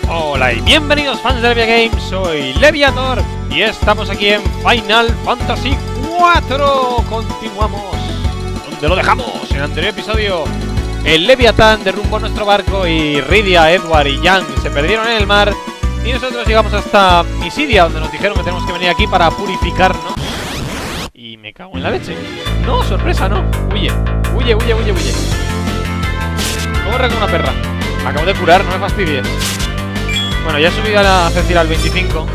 Hola y bienvenidos fans de Levia Games, soy Leviator y estamos aquí en Final Fantasy 4. Continuamos donde lo dejamos en el anterior episodio. El Leviatán derrumbó nuestro barco y Rydia, Edward y Yang se perdieron en el mar. Y nosotros llegamos hasta Misidia, donde nos dijeron que tenemos que venir aquí para purificarnos. Y me cago en la leche. No, sorpresa, no. Huye, huye, huye, huye, huye. Corre como una perra. Me acabo de curar, no me fastidies. Bueno, ya he subido a la Cecil al 25.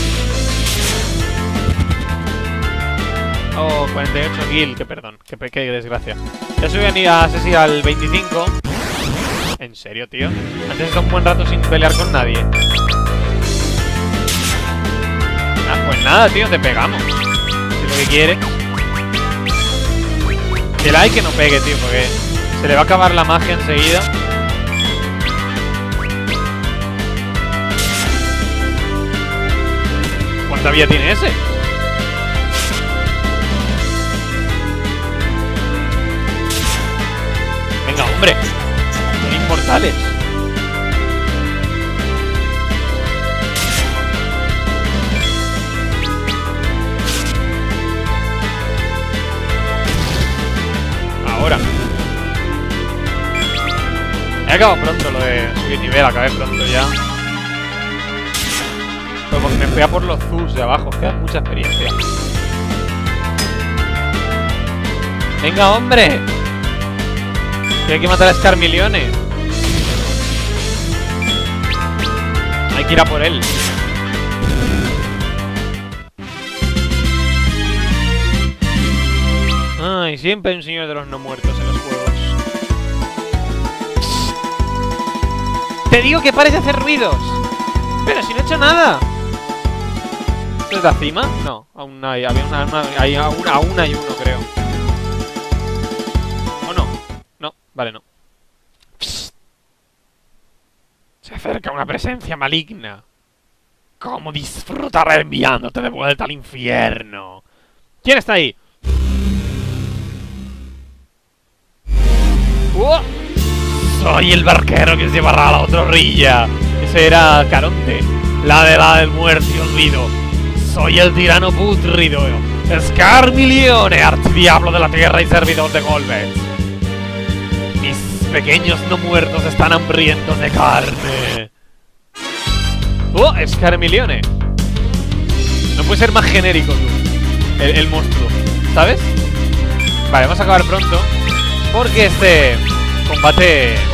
Oh, 48 kill, que perdón, qué desgracia. Ya subí a Cecil al 25. ¿En serio, tío? Antes está un buen rato sin pelear con nadie. Ah, pues nada, tío, te pegamos. Si es lo que quiere. Que like que no pegue, tío, porque se le va a acabar la magia enseguida. ¿Cuánta vida tiene ese? Venga, hombre. Son inmortales. Ahora. He acabado pronto lo de subir nivel, acabé pronto ya. Pero porque me fui a por los Zeus de abajo, que da mucha experiencia. ¡Venga, hombre! Que hay que matar a Scarmilione. Hay que ir a por él. Ay, siempre hay un señor de los no muertos en los juegos. Te digo que pares de hacer ruidos. Pero si no he hecho nada. ¿Esto es la cima? No, aún hay. Había aún hay uno, creo. ¿O no? No, vale, no. Psst. Se acerca una presencia maligna. ¿Cómo disfrutaré enviándote de vuelta al infierno? ¿Quién está ahí? Soy el barquero que os llevará a la otra orilla. Ese era Caronte, la del muerte y olvido. Soy el tirano pútrido, Scarmilione, archidiablo de la tierra y servidor de Golbez. Mis pequeños no muertos están hambrientos de carne. ¡Oh, Scarmilione! No puede ser más genérico, tú. El monstruo, ¿sabes? Vale, vamos a acabar pronto, porque este combate es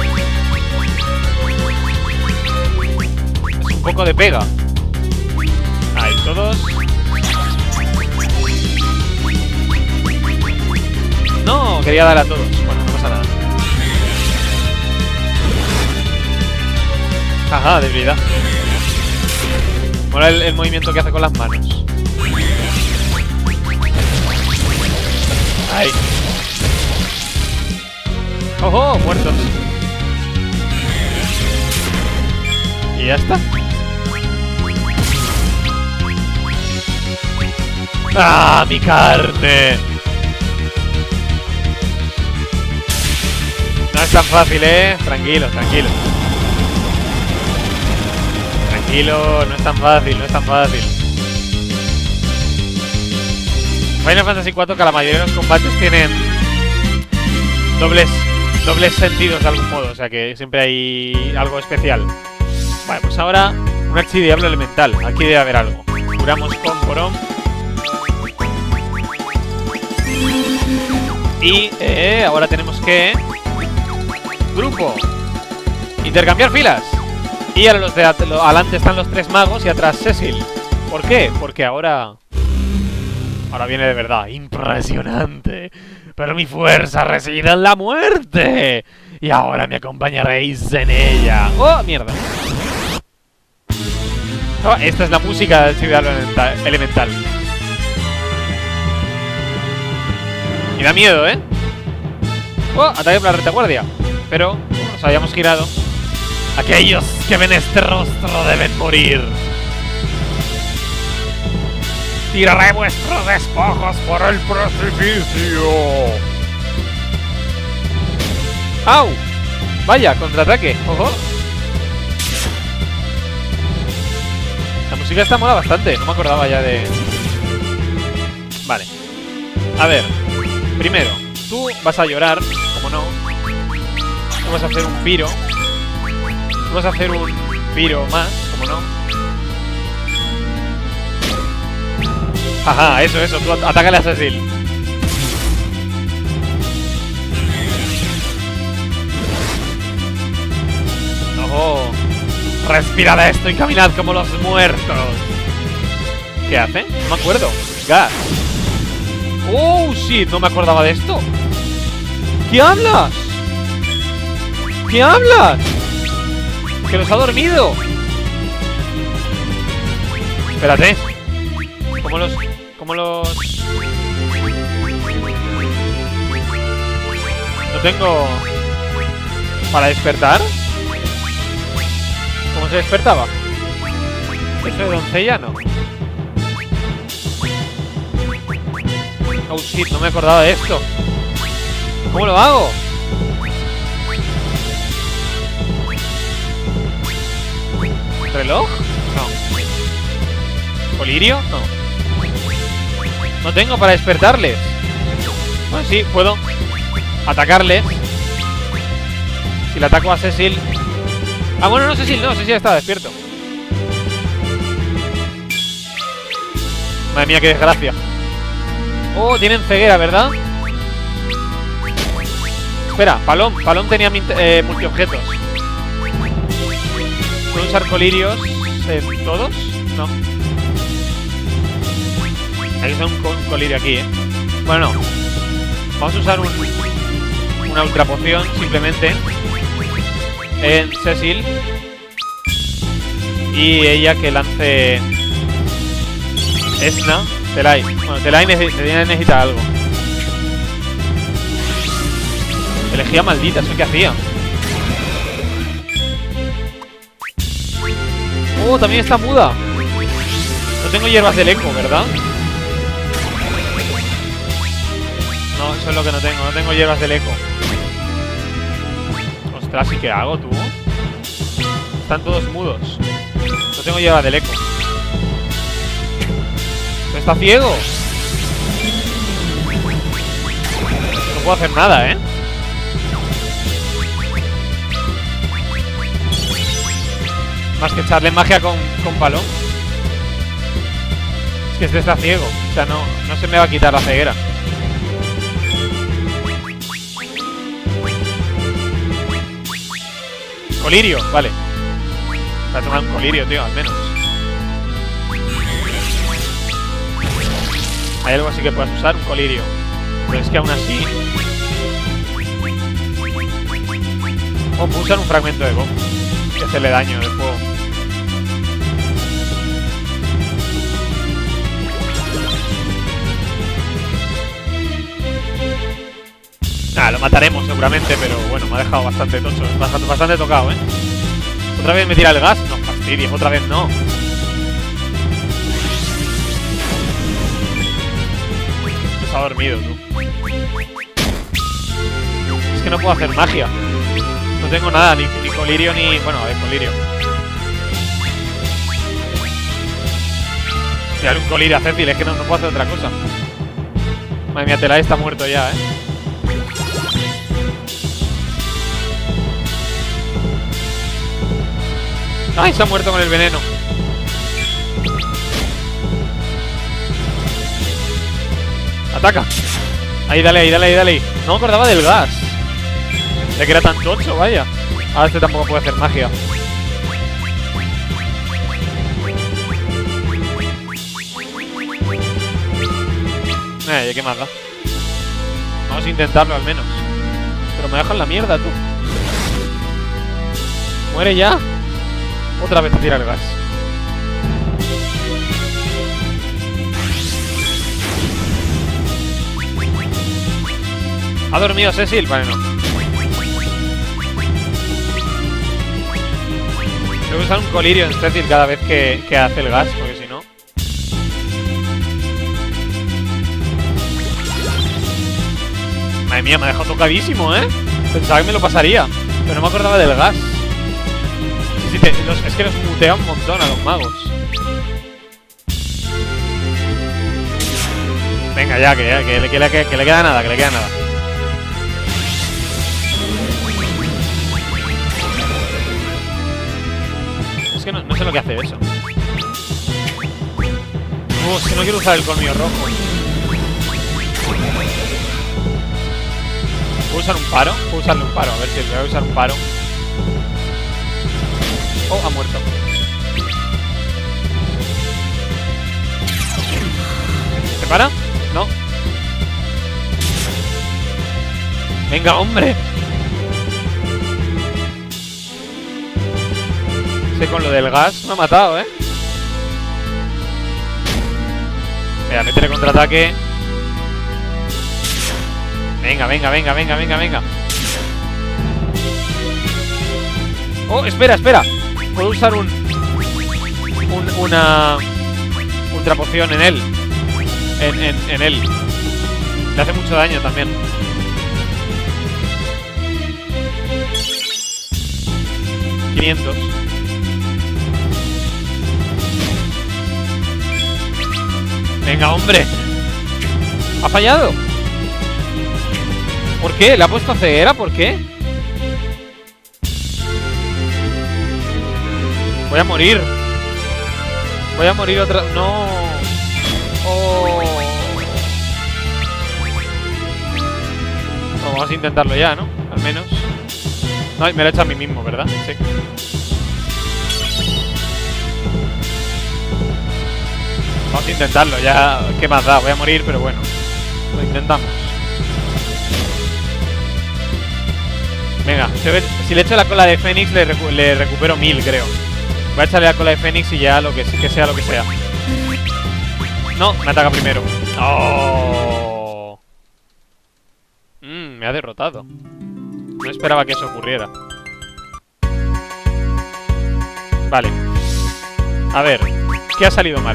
un poco de pega. Ahí, todos. No, quería dar a todos. Bueno, no pasa nada. Ajá, debilidad. Mola el movimiento que hace con las manos. Ahí. ¡Ojo! Muertos. Y ya está. ¡Ah, mi carne! No es tan fácil, Tranquilo, tranquilo. Tranquilo, no es tan fácil, no es tan fácil. Final Fantasy 4, que la mayoría de los combates tienen dobles sentidos de algún modo, o sea que siempre hay algo especial. Vale, pues ahora un archidiablo elemental. Aquí debe haber algo. Curamos con Porón. Y ahora tenemos que... Grupo. Intercambiar filas. Y ahora los de adelante están los tres magos y atrás Cecil. ¿Por qué? Porque ahora viene de verdad. Impresionante. Pero mi fuerza reside en la muerte. Y ahora me acompañaréis en ella. ¡Oh, mierda! Oh, esta es la música del Ciudad Elemental. Y da miedo, Oh, ataque por la retaguardia. Pero nos habíamos girado. Aquellos que ven este rostro deben morir. Tiraré vuestros despojos por el precipicio. ¡Au! Vaya, contraataque. Ojo. música esta mola bastante. No me acordaba ya de... Vale. A ver. Primero, tú vas a llorar, como no. Tú vas a hacer un piro. Tú vas a hacer un piro más, como no. Ajá, eso. Tú atácale a Cecil. Oh, respirad esto y caminad como los muertos. ¿Qué hace? No me acuerdo. Gas. Oh, shit, no me acordaba de esto. ¿Qué hablas? ¿Qué hablas? Que los ha dormido. Espérate. ¿Cómo los...? No tengo... ¿Para despertar? ¿Cómo se despertaba? Eso de doncella, no. Oh shit, no me acordaba de esto. ¿Cómo lo hago? ¿Reloj? No. ¿Colirio? No. No tengo para despertarles. Bueno, sí, puedo atacarles. Si le ataco a Cecil... Ah, bueno, no, Cecil estaba despierto. Madre mía, qué desgracia. Oh, tienen ceguera, ¿verdad? Espera, Palom tenía multiobjetos. ¿Puedo usar colirios en todos? No. Hay que usar un colirio aquí, Bueno, no. Vamos a usar una ultra poción, simplemente, en Cecil. Y ella que lance Esna. Telai. Bueno, Telai necesita algo. Elegía maldita, ¿eso qué hacía? Oh, también está muda. No tengo hierbas del eco, ¿verdad? No, eso es lo que no tengo. No tengo hierbas del eco. Ostras, ¿y qué hago, tú? Están todos mudos. No tengo hierbas del eco. Está ciego. No puedo hacer nada, Más que echarle magia con Palom. Es que este está ciego. O sea, no se me va a quitar la ceguera. Colirio, vale. Voy a tomar un colirio, tío, al menos. Hay algo así que puedas usar, un colirio. Pero es que aún así... Oh, puedo usar un fragmento de bomba. Que hacerle daño de fuego. Nada, lo mataremos seguramente, pero bueno, me ha dejado bastante tocho. Bastante tocado, ¿Otra vez me tira el gas? No, fastidies, otra vez no. Ha dormido, tú. Es que no puedo hacer magia. No tengo nada, ni colirio ni... Bueno, a ver, colirio. Tirar un colirio a Cecil, es que no puedo hacer otra cosa. Madre mía, Telai está muerto ya, ¡Ay, se ha muerto con el veneno! ¡Ataca! Ahí, dale. No me acordaba del gas. De que era tan tocho, vaya. Ahora este tampoco puede hacer magia. ¿Qué más da? Vamos a intentarlo al menos. Pero me dejan la mierda, tú. Muere ya. Otra vez a tirar el gas. ¿Ha dormido Cecil? Vale, no. Tengo que usar un colirio en Cecil cada vez que hace el gas, porque si no... Madre mía, me ha dejado tocadísimo, Pensaba que me lo pasaría, pero no me acordaba del gas. Es que los mutea un montón a los magos. Venga, ya, que le queda nada, que le queda nada. Es que no sé lo que hace eso. Es que no quiero usar el colmillo rojo. ¿Puedo usar un paro? Puedo usarle un paro, a ver si voy a usar un paro. Oh, ha muerto. ¿Se para? No. Venga, hombre. Sé con lo del gas me ha matado, ¿eh? Venga, métele contraataque. Venga, venga, venga, venga, venga, venga. Oh, espera, espera. Puedo usar una ultra poción en él. En él. Le hace mucho daño también. $500. Venga, hombre. Ha fallado. ¿Por qué? ¿Le ha puesto ceguera? ¿Por qué? Voy a morir. Voy a morir otra... No. Oh. Vamos a intentarlo ya, ¿no? Al menos. No, me lo he hecho a mí mismo, ¿verdad? Sí. Vamos a intentarlo, ya. ¿Qué más da? Voy a morir, pero bueno. Lo intentamos. Venga, si le echo la cola de Fénix le recupero 1000, creo. Voy a echarle la cola de Fénix y ya lo que sea lo que sea. No, me ataca primero. Oh. Me ha derrotado. No esperaba que eso ocurriera. Vale. A ver, ¿qué ha salido mal?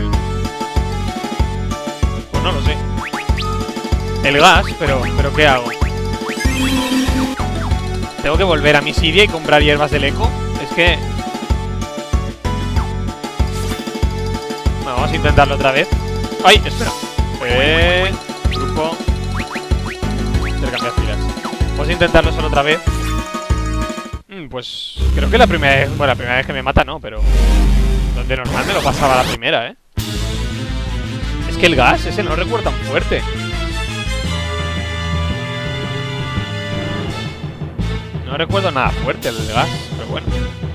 Pues no lo sé. El gas, pero ¿qué hago? ¿Tengo que volver a Misidia y comprar hierbas del eco? Es que... Bueno, vamos a intentarlo otra vez. ¡Ay! Espera. Grupo. Intercambiar filas. Vamos a intentarlo solo otra vez. Pues creo que la primera vez... Bueno, la primera vez que me mata no, pero... Donde normal me lo pasaba la primera, ¿eh? Es que el gas ese no lo recuerdo tan fuerte. No recuerdo nada fuerte el gas, pero bueno.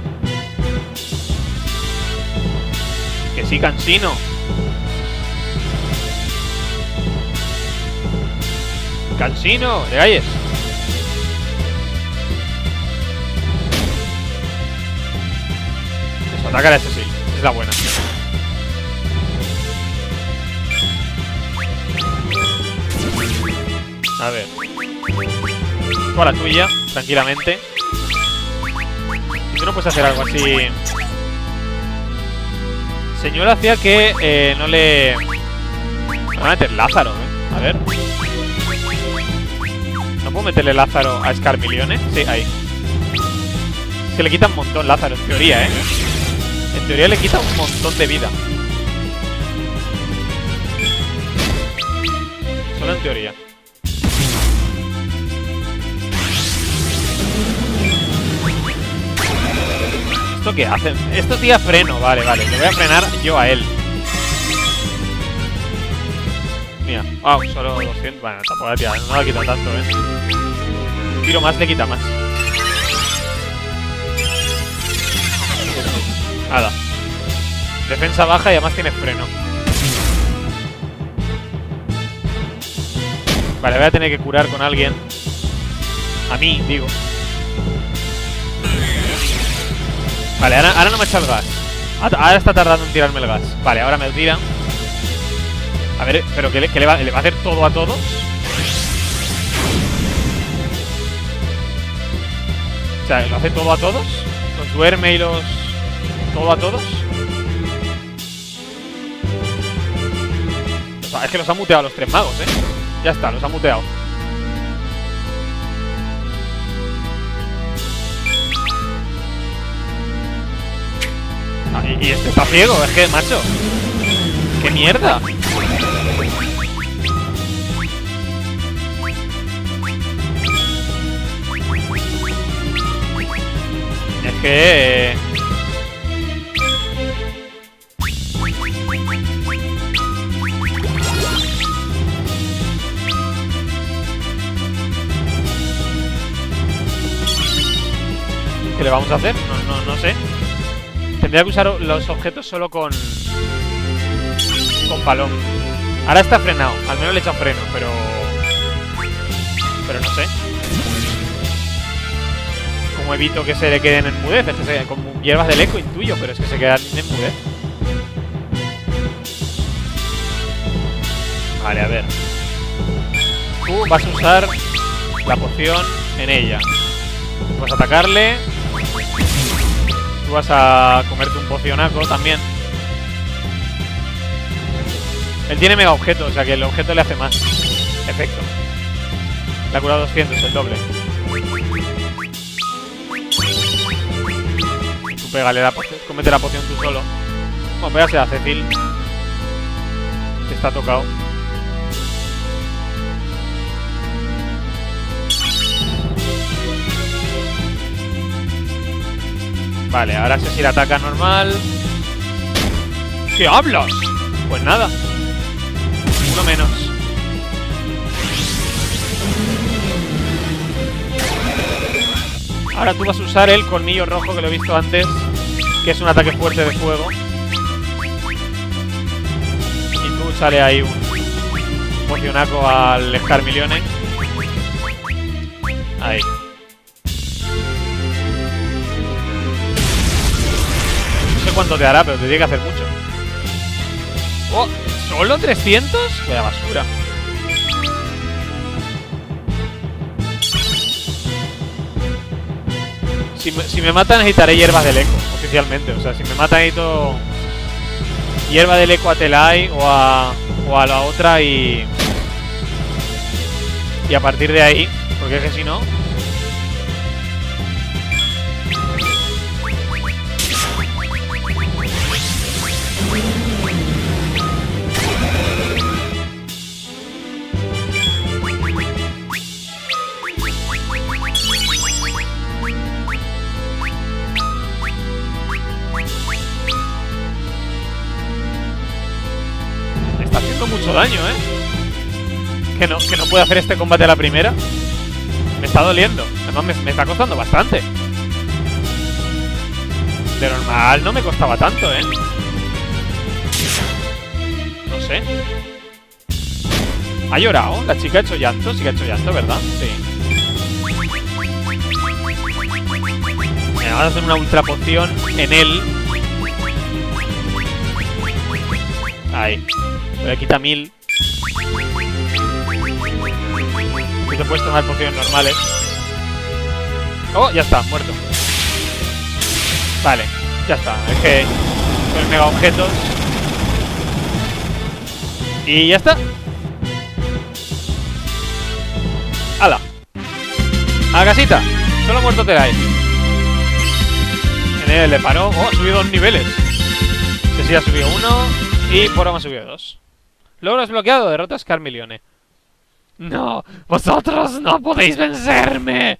Que sí, cansino. Cansino, de galles. Eso, atacar a ese sí, es la buena. A ver. Tú a la tuya, tranquilamente. Tú no puedes hacer algo así. Señor hacía que no le... Me van a meter Lázaro, ¿eh? A ver. ¿No puedo meterle Lázaro a Escarmilione? Sí, ahí. Es que le quita un montón Lázaro, en teoría, ¿eh? En teoría le quita un montón de vida. Solo en teoría. ¿Esto qué hace? Esto tira freno. Vale, vale. Le voy a frenar yo a él. Mira. Wow, solo 200. Bueno, tampoco la tira. No la quita tanto, ¿eh? Un tiro más le quita más. Nada. Defensa baja y además tiene freno. Vale, voy a tener que curar con alguien. A mí, digo. Vale, ahora no me echa el gas. Ahora está tardando en tirarme el gas. Vale, ahora me lo tira. A ver, pero ¿qué le va a hacer todo a todos? O sea, ¿lo hace todo a todos? ¿Los duerme y los... todo a todos? O sea, es que los ha muteado a los 3 magos, ¿eh? Ya está, los ha muteado. Y este está ciego, es que, macho. ¡Qué mierda! que... ¿Qué le vamos a hacer? No sé. Tendría que usar los objetos solo con balón. Ahora está frenado. Al menos le he echado freno, pero no sé. ¿Cómo evito que se le queden en mudez? Es que como hierbas del eco intuyo, pero es que se quedan en mudez. Vale, a ver. Tú vas a usar la poción en ella. Vas a atacarle. Tú vas a comerte un pocionaco también. Él tiene mega objeto, o sea que el objeto le hace más efecto. Le ha curado 200, el doble. Y tú pégale la poción, cómete la poción tú solo. Bueno, pégase a Cecil, que está tocado. Vale, ahora Cecil ataca normal. ¿Qué hablas? Pues nada. Uno menos. Ahora tú vas a usar el colmillo rojo que lo he visto antes, que es un ataque fuerte de fuego. Y tú sale ahí un pocionaco al Scarmilione. Ahí. No sé cuánto te hará, pero te tiene que hacer mucho. ¡Oh! ¿Solo 300? Vaya basura. Si me mata necesitaré hierbas del eco, oficialmente. O sea, si me mata necesito hierba del eco a Telai o a la otra y a partir de ahí, porque es que si no... mucho daño, que no puede hacer este combate a la primera. Me está doliendo. Además me está costando bastante. De normal no me costaba tanto, no sé. ¿Ha llorado? ¿La chica ha hecho llanto? Sí que ha hecho llanto, ¿verdad? Sí. Me van a hacer una ultra poción en él. Ahí. Le quita 1000. Tú te puedes tomar pociones normales. Oh, ya está, muerto. Vale, ya está. Es que son mega objetos. Y ya está. ¡Hala! A la casita. Solo ha muerto Telai. En él le paró. Oh, ha subido 2 niveles. Sí, ha subido 1. Y Porom ha subido 2. Logro desbloqueado, derrota a Scarmilione. No, vosotros no podéis vencerme.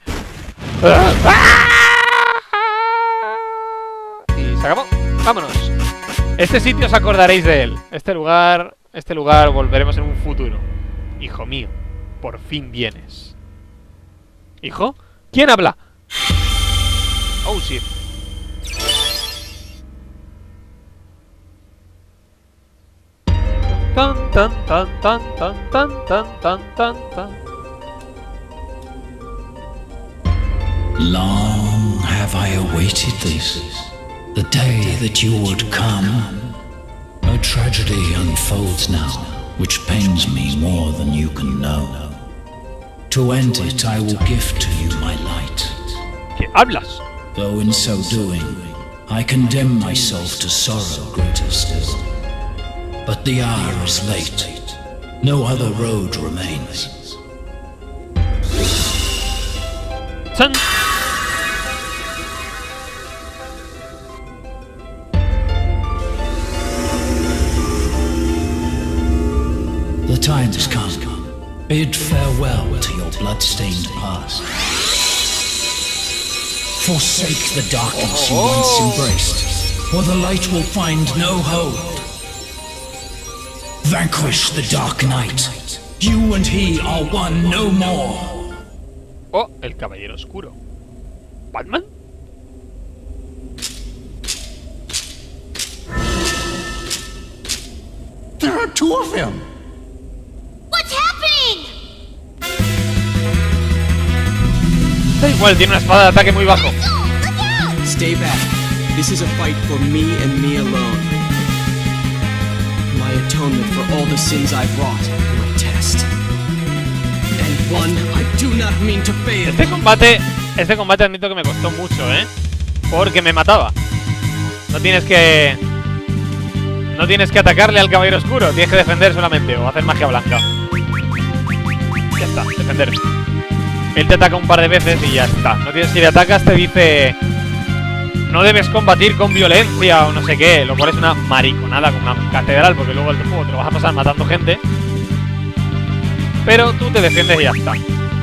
Y se acabó. Vámonos. Este sitio os acordaréis de él. Este lugar volveremos en un futuro. Hijo mío, por fin vienes. ¿Hijo? ¿Quién habla? Oh, shit. Tan tan tan tan tan tan tan tan tan tan. Long have I awaited this, the day that you would come. A tragedy unfolds now, which pains me more than you can know. To end it, I will give to you my light. ¿Qué hablas? Though in so doing, I condemn myself to sorrow greater still. But the hour is late. No other road remains. Son. The time has come. Bid farewell to your blood-stained past. Forsake the darkness you once embraced, or the light will find no hold. Vanquish the Dark Knight. You and he are one no more. Oh, el Caballero Oscuro. ¿Batman? There are two of him. What's happening? Da igual, tiene una espada de ataque muy bajo. Look out! Stay back. This is a fight for me and me alone. My atonement for all the sins I've wrought. My test. And one I do not mean to fail. Este combate admito que me costó mucho, porque me mataba. No tienes que atacarle al Caballero Oscuro, tienes que defender solamente o hacer magia blanca. Ya está, defender. Él te ataca un par de veces y ya está. No tienes, si le atacas te dice no debes combatir con violencia o no sé qué, lo cual es una mariconada con una catedral, porque luego el juego te lo vas a pasar matando gente. Pero tú te defiendes y ya está.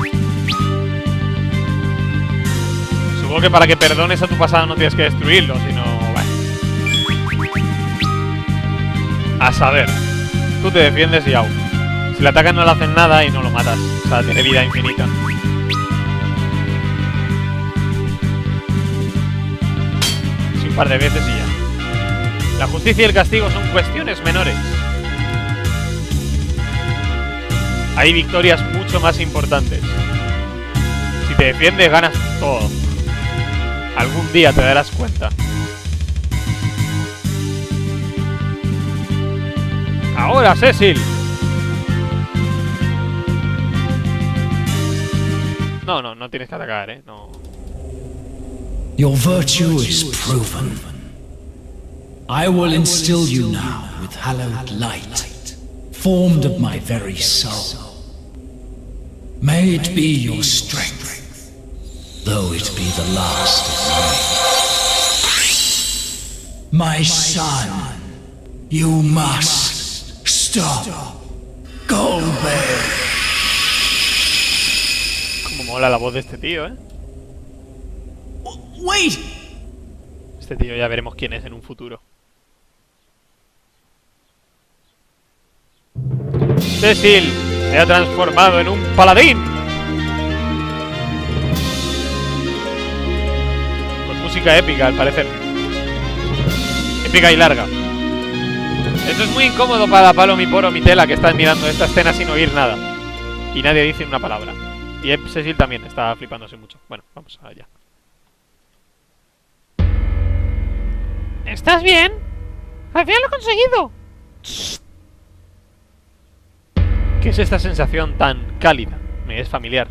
Supongo que para que perdones a tu pasado no tienes que destruirlo, sino... Bueno. A saber. Tú te defiendes y aún. Si le atacan no le hacen nada y no lo matas. O sea, tiene vida infinita. Sí, un par de veces y ya. La justicia y el castigo son cuestiones menores. Hay victorias mucho más importantes. Si te defiendes, ganas todo. Algún día te darás cuenta. Ahora, Cecil. No tienes que atacar, no. Your virtue is proven. I will instill you now with hallowed light, formed of my very soul. May it be your strength, though it be the last of mine. My son, you must stop Goldberg. Como mola la voz de este tío, Wait! Este tío ya veremos quién es en un futuro. Cecil se ha transformado en un paladín. Con música épica, al parecer. Épica y larga. Esto es muy incómodo para Palo, mi Poro, mi Tela, que están mirando esta escena sin oír nada. Y nadie dice una palabra. Y Cecil también está flipándose mucho. Bueno, vamos allá. ¿Estás bien? ¡Al final lo he conseguido! ¿Qué es esta sensación tan cálida? Me es familiar.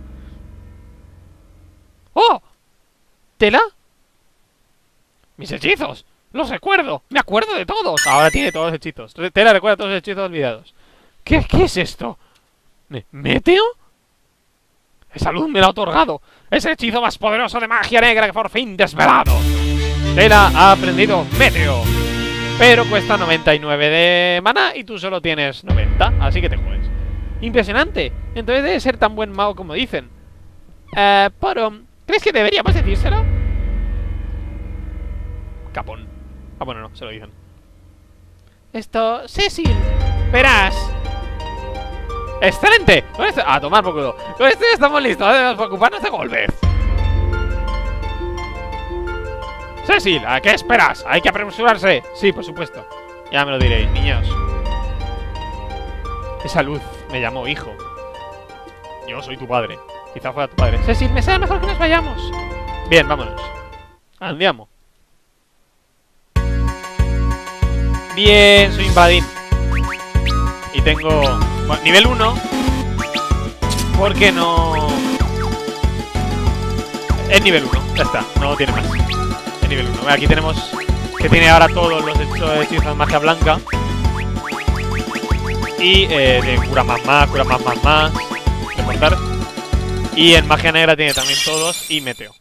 ¡Oh! ¿Tela? ¡Mis hechizos! ¡Los recuerdo! ¡Me acuerdo de todos! Ahora tiene todos los hechizos. Tela recuerda todos los hechizos olvidados. ¿Qué es esto? ¿Meteo? Esa luz me la ha otorgado. Es el hechizo más poderoso de magia negra que por fin desvelado. Tela ha aprendido Meteo. Pero cuesta 99 de maná y tú solo tienes 90. Así que te juegues. Impresionante. Entonces debe ser tan buen mago como dicen. Poro, ¿crees que deberíamos decírselo? Capón. Ah, bueno, no, se lo dicen. Cecil, verás. ¡Excelente! Con esto, a tomar por culo. Con esto ya estamos listos. Debemos preocuparnos de Goldberg. Cecil, ¿a qué esperas? Hay que apresurarse. Sí, por supuesto. Ya me lo diréis, niños. Esa luz me llamó hijo. Yo soy tu padre. Quizá fuera tu padre. Cecil, me será mejor que nos vayamos. Bien, vámonos. Andiamo. Bien, soy un paladín. Y tengo... Bueno, nivel 1. Porque no... Es nivel 1, ya está, no tiene más. Es nivel 1. Aquí tenemos que tiene ahora todos los hechizos de magia blanca. Y de cura más, de cortar. Y en magia negra tiene también todos y meteo.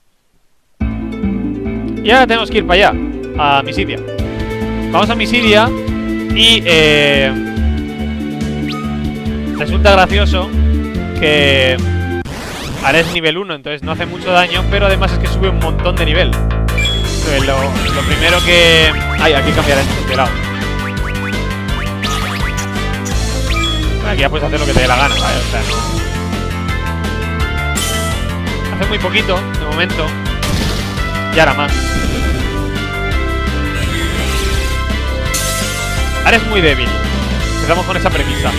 Y ahora tenemos que ir para allá, a Misidia. Vamos a Misidia y resulta gracioso que Ahora es nivel 1, entonces no hace mucho daño, pero además es que sube un montón de nivel. Entonces lo primero que... Ay, hay que cambiar esto de lado. Bueno, aquí ya puedes hacer lo que te dé la gana, ¿vale? O sea, no... Hace muy poquito, de momento. Y ahora más. Ahora es muy débil. Empezamos con esa premisa.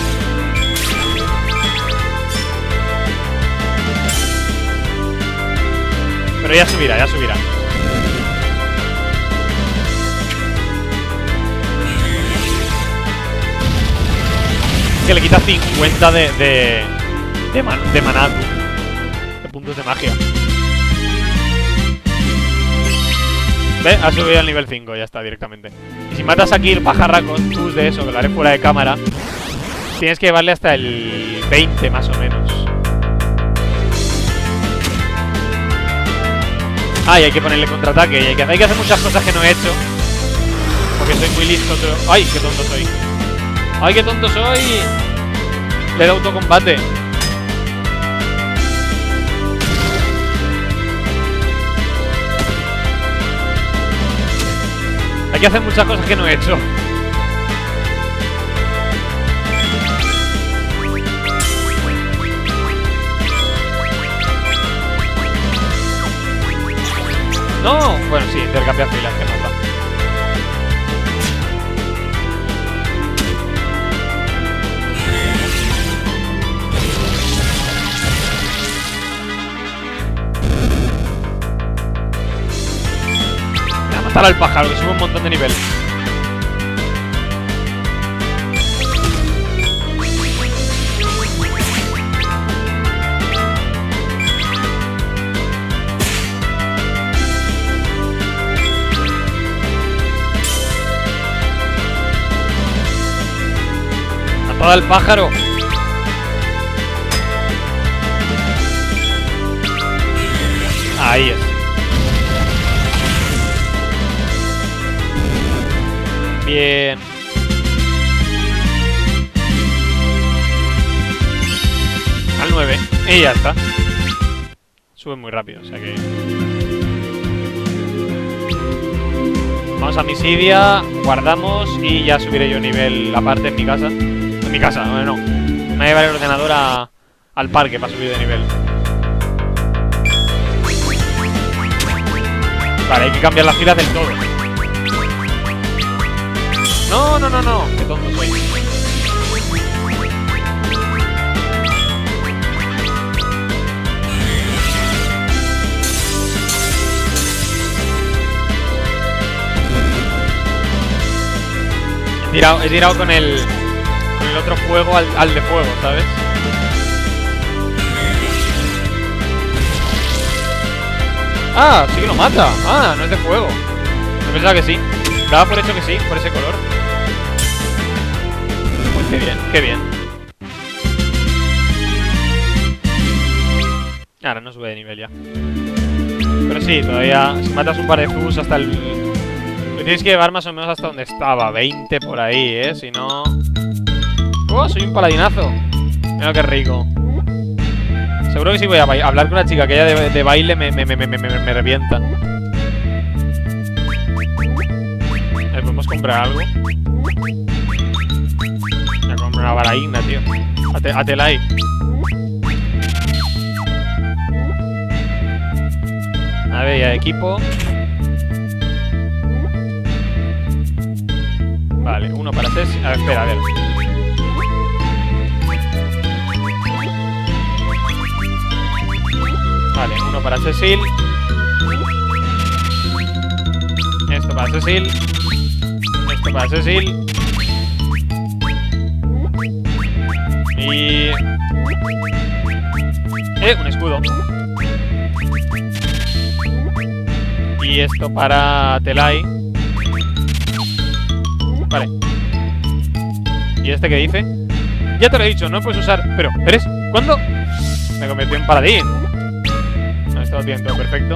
Pero ya subirá, ya subirá. Es que le quita 50 de maná, de puntos de magia. ¿Ves? Ha subido al nivel 5, ya está, directamente. Y si matas aquí el pajarraco, tú de eso, que lo haré fuera de cámara, tienes que llevarle hasta el 20 más o menos. Ah, y hay que ponerle contraataque. Y hay que hacer muchas cosas que no he hecho, porque soy muy listo. ¡Ay, qué tonto soy! ¡Ay, qué tonto soy! Le he dado autocombate. Hay que hacer muchas cosas que no he hecho. ¡No! Bueno, sí, intercambiar filas, que nos da. Voy a matar al pájaro, que sube un montón de nivel. Matada al pájaro. Ahí es. Bien. Al 9. Y ya está. Sube muy rápido, o sea que... Vamos a Misidia, guardamos y ya subiré yo nivel aparte en mi casa. En mi casa, bueno, no. Me voy a llevar el ordenador al parque para subir de nivel. Vale, hay que cambiar las filas del todo. No, no, no, no. Qué tonto soy. He tirado con el otro fuego al de fuego, ¿sabes? Ah, sí que lo mata. Ah, no es de fuego. Yo pensaba que sí. Daba por hecho que sí, por ese color. Pues qué bien, qué bien. Ahora no sube de nivel ya. Pero sí, todavía si matas un par de Zubus hasta el... Lo tienes que llevar más o menos hasta donde estaba. 20 por ahí, si no... ¡Oh, soy un paladinazo! Mira qué rico. Seguro que si voy a hablar con una chica que ella de baile me revienta. ¿Podemos comprar algo? Voy a comprar una baraína, tío. Atelai. A ver, ya equipo. Vale, uno para Cecil. A ver, espera, a ver. Vale, uno para Cecil. Esto para Cecil. Esto para Cecil. Y... un escudo. Y esto para Telai. Vale. ¿Y este qué dice? Ya te lo he dicho, no puedes usar... Pero, ¿eres? ¿Cuándo? Me convirtió en paladín. No, esto lo tiene todo perfecto.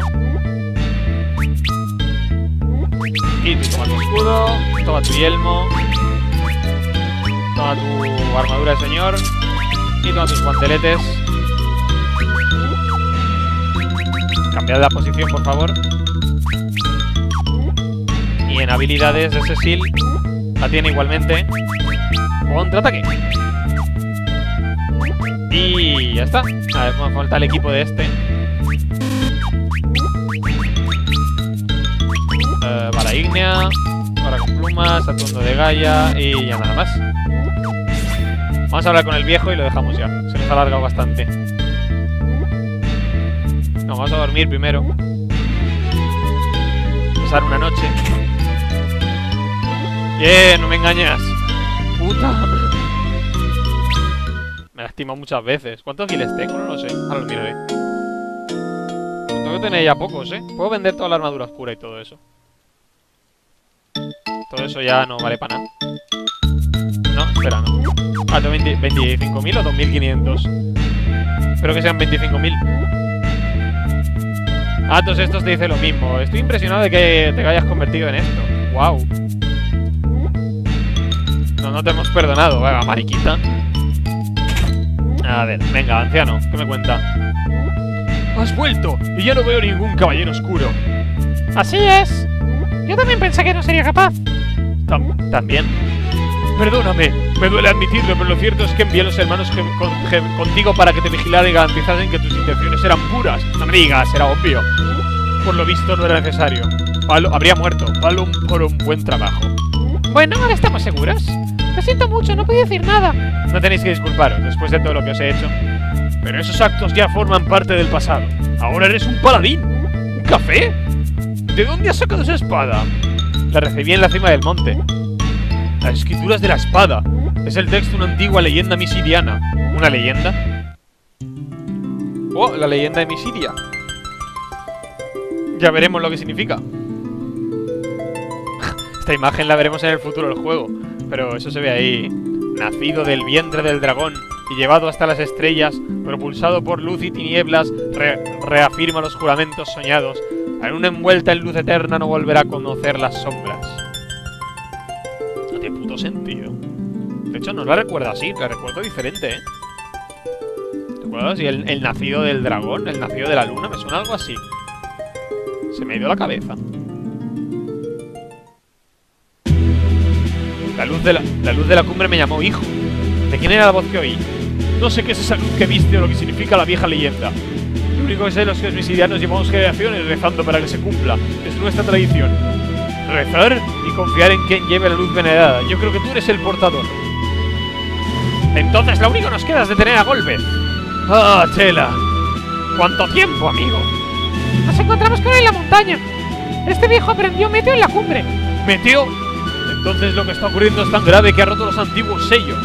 Y tú toma tu escudo, toma tu yelmo, toma tu armadura de señor y toma tus guanteletes. Cambiad la posición, por favor. Y en habilidades de Cecil la tiene igualmente. Contraataque. Y ya está. A ver, me falta el equipo de este. Bala ígnea. Ahora con plumas, atuendo de Gaia. Y ya nada más. Vamos a hablar con el viejo y lo dejamos ya. Se nos ha alargado bastante. No, vamos a dormir primero. Pasar una noche. No me engañas. Puta. Me he lastimado muchas veces. ¿Cuántos giles tengo? No lo sé. Ahora lo miraré. Tengo que tener ya pocos, ¿eh? Puedo vender toda la armadura oscura y todo eso. Todo eso ya no vale para nada. No, espera, no. Ah, tengo 25.000 o 2.500. Espero que sean 25.000. Ah, todos estos te dicen lo mismo. Estoy impresionado de que te hayas convertido en esto. Wow. No te hemos perdonado, venga, mariquita. A ver, venga, anciano, ¿qué me cuenta? ¡Has vuelto! Y ya no veo ningún caballero oscuro. Así es. Yo también pensé que no sería capaz. ¿También? Perdóname, me duele admitirlo, pero lo cierto es que envié a los hermanos contigo para que te vigilaran y garantizasen que tus intenciones eran puras. No me digas, era obvio. Por lo visto no era necesario. Palo habría muerto. Palo por un buen trabajo. Bueno, ahora estamos seguros. Lo siento mucho, no podía decir nada. No tenéis que disculparos, después de todo lo que os he hecho. Pero esos actos ya forman parte del pasado. Ahora eres un paladín. ¿Un café? ¿De dónde has sacado esa espada? La recibí en la cima del monte. Las escrituras de la espada. Es el texto de una antigua leyenda misidiana. ¿Una leyenda? Oh, la leyenda de Misidia. Ya veremos lo que significa. Esta imagen la veremos en el futuro del juego. Pero eso se ve ahí. Nacido del vientre del dragón y llevado hasta las estrellas, propulsado por luz y tinieblas, reafirma los juramentos soñados. En una envuelta en luz eterna no volverá a conocer las sombras. No tiene puto sentido. De hecho, no la recuerdo así, la recuerdo diferente, ¿eh? ¿Recuerdo así? El nacido del dragón, el nacido de la luna, me suena algo así. Se me ha ido la cabeza. La luz de la cumbre me llamó hijo. ¿De quién era la voz que oí? No sé qué es esa luz que viste o lo que significa la vieja leyenda. Lo único que sé es los que los misidianos llevamos generaciones rezando para que se cumpla. Es nuestra tradición. Rezar y confiar en quien lleve la luz venerada. Yo creo que tú eres el portador. Entonces lo único que nos queda es detener a Golbez. ¡Ah, Tela! ¿Cuánto tiempo, amigo? Nos encontramos con él en la montaña. Este viejo aprendió meteo en la cumbre. ¿Meteo? Entonces lo que está ocurriendo es tan grave que ha roto los antiguos sellos.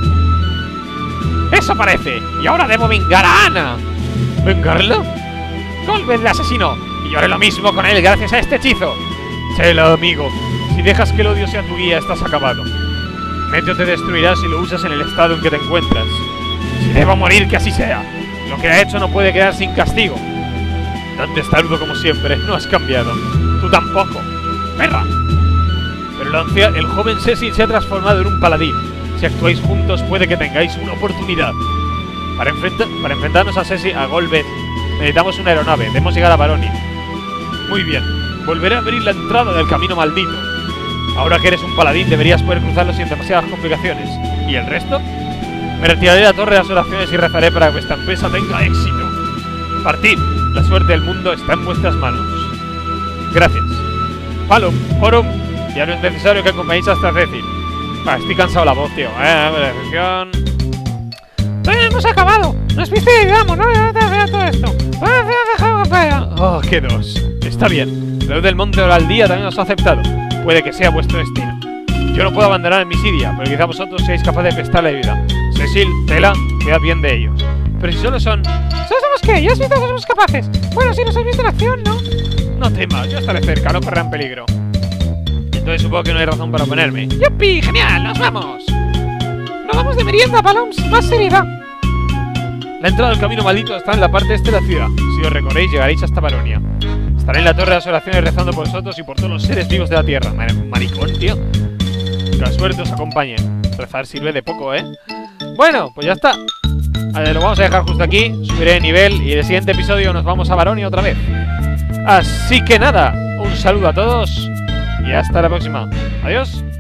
¡Eso parece! Y ahora debo vengar a Ana. ¿Vengarla? Golbez la asesinó. Y yo haré lo mismo con él gracias a este hechizo. Tela, amigo. Si dejas que el odio sea tu guía, estás acabado. Meteo te destruirá si lo usas en el estado en que te encuentras. Si debo morir, que así sea. Lo que ha hecho no puede quedar sin castigo. Tan testarudo como siempre, no has cambiado. Tú tampoco. ¡Perra! Pero el joven Cecil se ha transformado en un paladín. Si actuáis juntos puede que tengáis una oportunidad. Para enfrentarnos a Golbez necesitamos una aeronave. Debemos llegar a Baronia. Muy bien. Volveré a abrir la entrada del camino maldito. Ahora que eres un paladín deberías poder cruzarlo sin demasiadas complicaciones. ¿Y el resto? Me retiraré de la torre de las oraciones y rezaré para que vuestra empresa tenga éxito. Partid. La suerte del mundo está en vuestras manos. Gracias. Palom, Forum. Ya no es necesario que acompañéis hasta Cecil. Estoy cansado la voz, tío. Decepción. Todavía no hemos acabado. Nos viste y digamos, ¿no? Ya te veo todo esto. Oh, qué dos. Está bien. La luz del monte Oraldía también os ha aceptado. Puede que sea vuestro destino. Yo no puedo abandonar en Misidia, pero quizá vosotros seáis capaces de prestarle ayuda. Cecil, Tela, cuidad bien de ellos. Pero si solo son... ¿Solo somos qué? ¿Ya has visto que somos capaces? Bueno, si nos has visto en acción, ¿no? No temas, yo estaré cerca, no correrán peligro. Entonces supongo que no hay razón para oponerme. ¡Yupi! ¡Genial! ¡Nos vamos! ¡Nos vamos de merienda, Paloms! ¡Más seriedad! La entrada del camino maldito está en la parte este de la ciudad. Si os recorréis, llegaréis hasta Baronia. Estaré en la torre de las oraciones rezando por vosotros y por todos los seres vivos de la tierra. Maricón, tío. Que la suerte os acompañe. Rezar sirve de poco, ¿eh? Bueno, pues ya está. Lo vamos a dejar justo aquí. Subiré de nivel y en el siguiente episodio nos vamos a Baronia otra vez. Así que nada, un saludo a todos y hasta la próxima. Adiós.